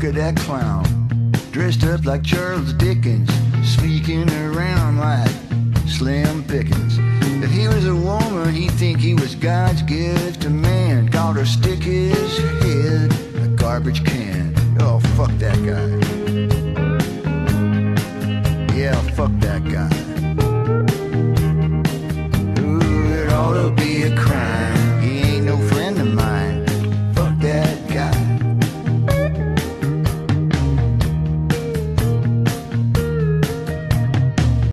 at that clown, dressed up like Charles Dickens, sneaking around like Slim Pickens. If he was a woman, he'd think he was God's gift to man. Called her stick his head in a garbage can. Oh, fuck that guy. Yeah, fuck that guy.